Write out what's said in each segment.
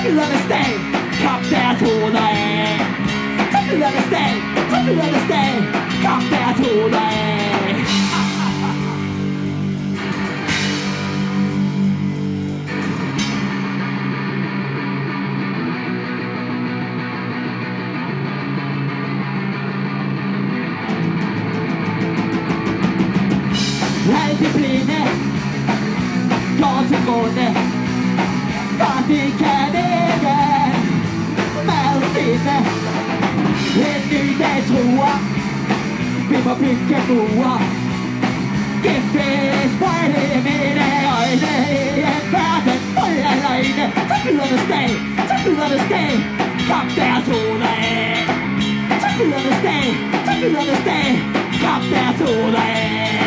Triffidernes, kom der tog dig af. Triffidernes, kom der tog dig af. Alt det blinde går til grunde, for det kan ikke mad finde. En ny dag truer, vi må bygge murer. Gifte sprøjte i mine øjne, i en verden fuld af løgne. Triffidernes dag, kom der toner af. Triffidernes dag, kom der toner af.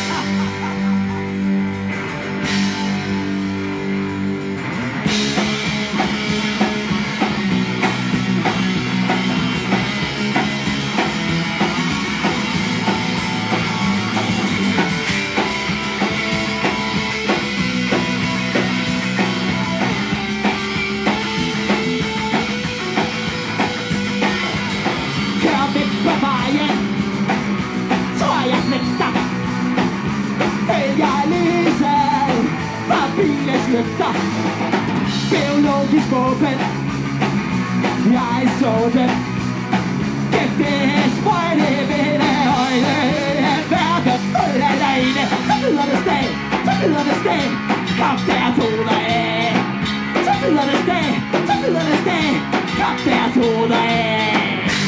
Biologisk våben, jeg så den. Gifte sprøjte i mine øjne, en verden fuld af løgne. Triffidernes dag, kom der toner af. Triffidernes dag, kom der toner af.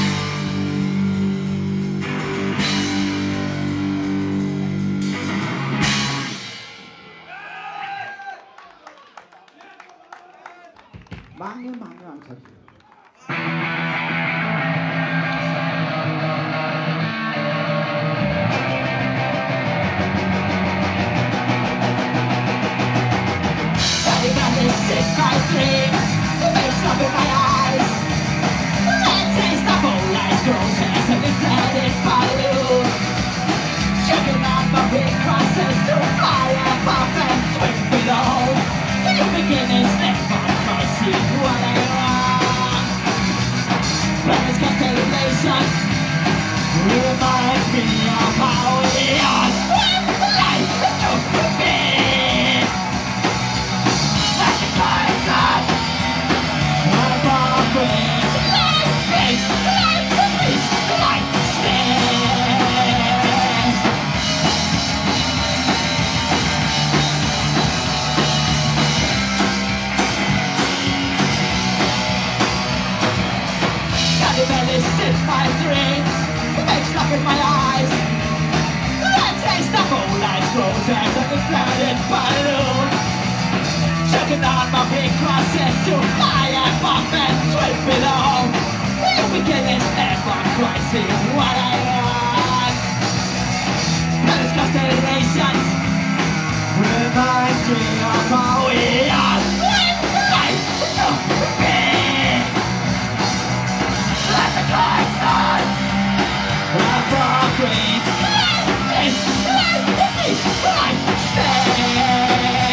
Mange andre. Reminds me of how we are when life took me. Like a constant, above grace, life space, life space. Cannibalism in my dreams. Stuck in my eyes. The taste of all life's roses and the flooded balloon. Choking on my big crosses to fly above and swim below. The beginning's never quite see what I want. Those constellations reminds me of how we are when life took me. Let the clouds start. Above green, life stays.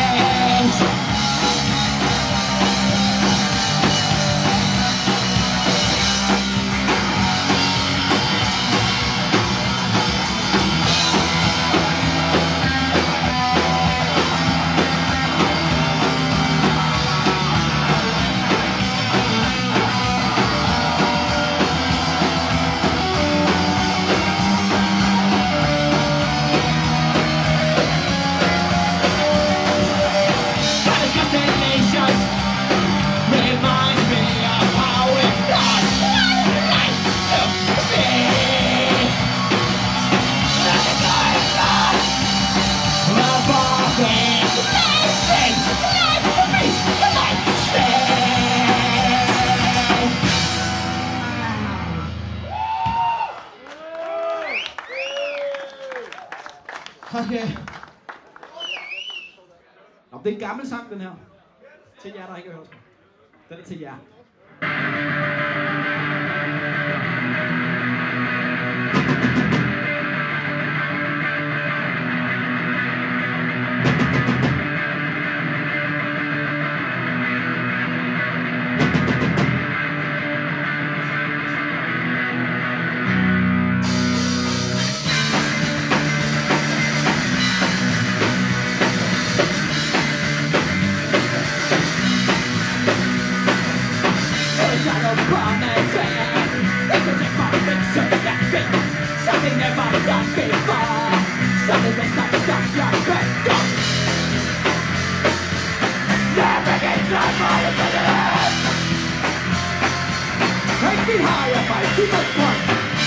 Okay. Nå, det er en gammel sang, den her. Til jer, der ikke har hørt den. Den er til jer. promising. They could take my lips to that thing. Something never done before. Something that's not stuck like that. Never get time for the president. Take me higher by too much point.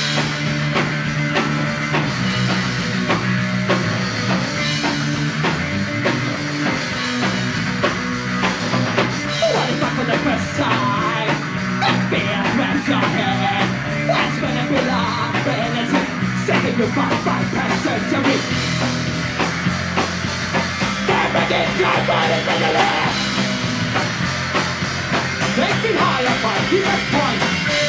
What is up for the first time? Fear grabs your head. That's when it belongs. Reality setting you by pressure to reach. Never get time for the president. Take me higher by too much point.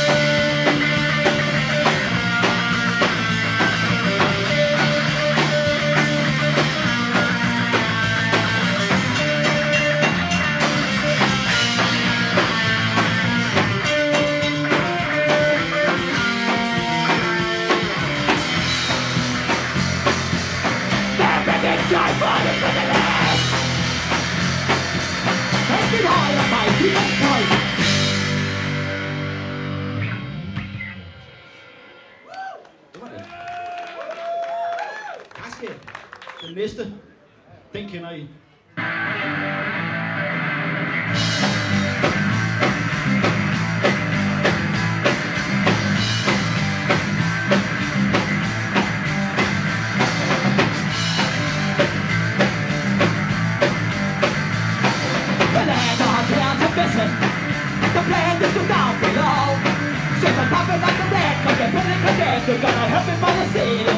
Time for the president. Take it higher by too point. Det var det. Tak skal I. Den næste, den kender I. The plan is to down below. Since I'm popping like a red, cause they're pinning the dead, they're gonna help me by the ceiling.